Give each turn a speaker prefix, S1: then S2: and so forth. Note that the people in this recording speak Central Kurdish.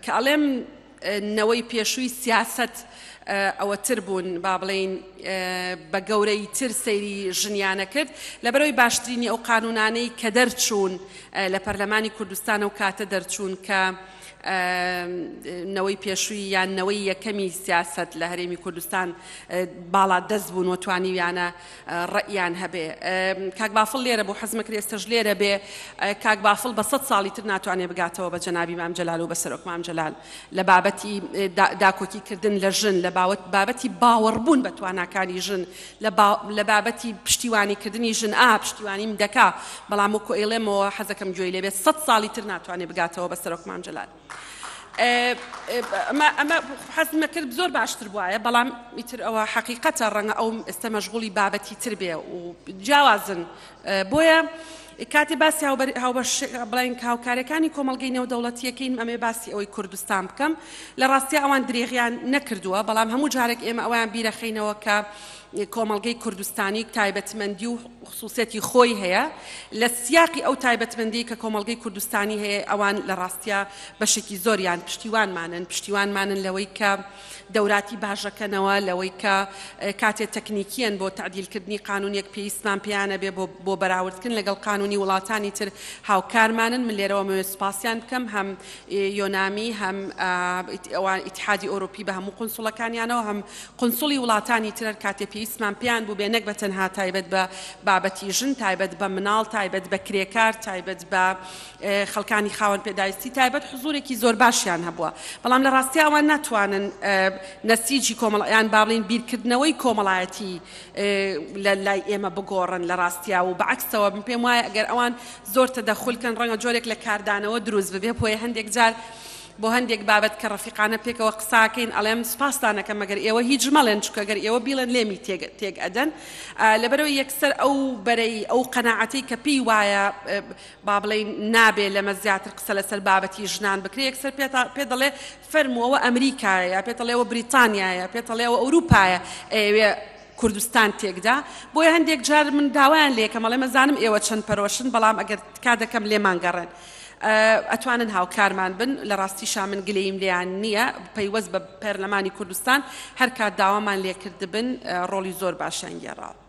S1: کە ئەڵێم نەوەی پێشووی سیاست ئەوەتر بوون با بڵێن بە گەورەی تر سەیری ژنیانە کرد لەبەرەوەی باشترینی ئەو قانونانەی کە دەرچوون لە پەرلەمانی کوردستان و کاتە دەرچوون کە نەوەی پێشووی یان نەوەی یەکەمی سیاست لە هەرێمی کوردستان باڵا دەست بوون و توانیویانە ڕەئیان هەبێ. کاک بافڵ لێرە بۆ حەزمە کرد ئێستەش لێرە بێ کاک بافڵ بە 100 ساڵی تر ناتوانێت بگاتەوە بە جەنابی مام جەلال و بە سەرۆک مام جەلال لە بابەتی داکۆکیکردن لە ژن لە بابەتی باوەڕبوون بە تواناکانی ژن لە بابەتی پشتیوانیکردنی ژن پشتیوانیم دەکا بەڵام وەکو ئێڵێمەوە حەزەکەم گوێی لێ بێت 100 ساڵی تر ناتوانێت بگاتەوە بە سەرۆک مام جەلال. ئەمە حەزمە کرد زۆر باشتر بواە بەڵام ئیتر ئەوە حەقیقەتە ڕەنگە ئەو ئێستا مەشغوڵی بابەتی تر بێ و جیاوازن بۆیە کاتێ باسی بڵین هاوکارەکانی کۆمەڵگەی نێودەوڵەتیەکەین ئەمێ باسی ئەوەی کوردستان بکەم لە ڕاستیە ئەوان درێغیان نەکردووە بەڵام هەموو جارێک ئێمە ئەویان بیرەخینەوە کە کۆمەڵگەی کوردستانی تایبەتمەندی و خصوصیەتی خۆی هەیە لە سیاقی ئەو تایبەتمەندی کە کۆمەڵگەی کوردستانی هەیە ئەوان لە ڕاستیە بەشێکی زۆریان پشتیوانمانن لەوەی کە دەوراتی باشەکەنەوە لەوەی کە کاتێک تەکنیکیان بۆ تعدیلکردنی قانونێک پێویستمان پێیانە بێ بۆ بەراوردکردن لەگەڵ قانونی وڵاتانی تر هاوکارمانن من لێرەوە مەوێ سوپاسیان بکەم هەم یۆنامی هەم ئیتحادی ئۆروپی بە هەموو قونسوڵەکانیانەوە هەم قونسوڵی وڵاتانی تر کاتێ پێویستمان پێیان بوو بێ نەک بە تەنها تایبەت بە بابەتی ژن تایبەت بە مناڵ تایبەت بە کرێکار تایبەت بە خەڵکانی خاوەن پێداویستی تایبەت حزورێکی زۆر باشیان هەبووە بەڵام لە ڕاستی ئەوان ناتوانن نەسیجی کۆمەڵایان با بڵین بیرکردنەوەی کۆمەڵایەتی لە لای ئێمە بگۆڕن لە ڕاستیا و بەعکسەوە پێم وایە ئەگەر ئەوان زۆر تەدەخولکەن ڕەنگە جۆرێک لە کاردانەوە دروست ببێ بۆیە هەندێک جار بۆ هەندێک بابەت کە ڕەفیقانە پێکەوە قساکەین ئەڵێم سوپاسدانەکەم مەگەر ئێوە هیچ مەڵێن چکە گەر ئێوە بیڵێن لێمی تێک ئەدەن لەبەرەوە یەکسەر ئەو بەرەی ئەو قەناعەتەی کە پێی وایە با بڵێن نابێ لەمە زیاتر قسە لەسەر بابەتی ژنان بکرێ یەکسەر پێ دەڵێ فەرمووەوە ئەمریکایە پێ دەڵێەوە بریتانیایە پێ دەڵێەوە ئەوروپایە ئەوێ کوردستان تێکدا بۆیە هەندێک جار من داوایان لێکەم ئەڵێ مەزانم ئێوە چەند پەرۆشن بەڵام ئەگەر کا دەکەم لێمان گەڕێن ئەتوانن هاوکارمان بن لە ڕاستیشا من گلەیم لێیان نییە پەیوەست بە پەرلەمانی کوردستان هەر کات داوامان لێکرد بن ڕۆڵی زۆر باشیان گێڕاوە.